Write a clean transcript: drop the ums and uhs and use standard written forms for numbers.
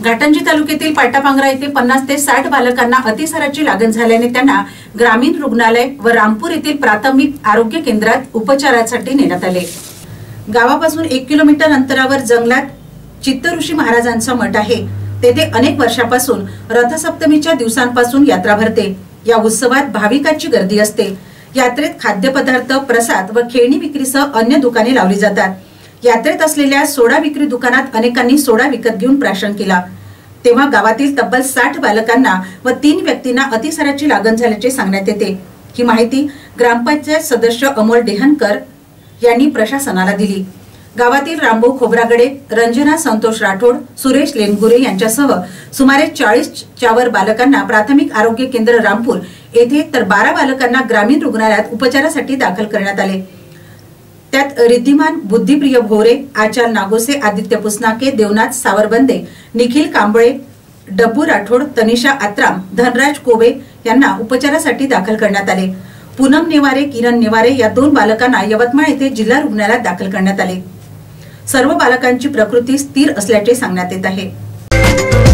घाटंजी तालुक्यातील पाटापांगरा येथे 50 ते 60 बालकांना अतिसाराची लागण झाल्याने त्यांना ग्रामीण रुग्णालय व रामपूर येथील प्राथमिक आरोग्य केंद्रात उपचारासाठी नेण्यात आले। गावापासून 1 किलोमीटर अंतरावर जंगलात चित्तऋषी महाराजांचा मठ आहे। तेथे अनेक वर्षापासून रथसप्तमीच्या दिवसांपासून यात्रा भरते। या उत्सवात भाविकांची गर्दी असते। यात्रेत खाद्यपदार्थ, प्रसाद व खेळणी विक्रीसह अन्य दुकाने लावली जातात। यात्रेत असलेल्या सोडा विक्री दुकानात अनेकांनी सोडा विकत घेऊन प्राशन केला। तेव्हा गावातील तब्बल 60 बालकांना व 3 व्यक्तींना अतिसाराची लागण झाल्याचे सांगण्यात येते। ही माहिती ग्रामपंचायत सदस्य अमोल डेहनकर यांनी प्रशासनाला दिली। गावातील रामभाऊ खोब्रागडे, रंजना संतोष राठोड, सुरेश लेनगुरे यांच्यासह सुमारे 40च्या वर बालकांना प्राथमिक आरोग्य केंद्र रामपूर येथे तर 12 बालकांना ग्रामीण रुग्णालयात उपचारासाठी दाखल करण्यात आले। त्यात रिद्धिमान बुद्धिप्रिय भोरे, आचार नागोसे, आदित्य पुसनाके, देवनाथ सावरबंदे, निखिल कांबळे, डब्बू राठोड, तनिषा आत्राम, धनराज कोबे यांना उपचारासाठी दाखल करण्यात आले। पूनम नेवारे, किरण नेवारे या 2 बालकांना यवतमाळ येथे जिल्हा रुग्णालयात दाखल करण्यात आले। सर्व बालकांची प्रकृती स्थिर असल्याचे सांगण्यात येत आहे।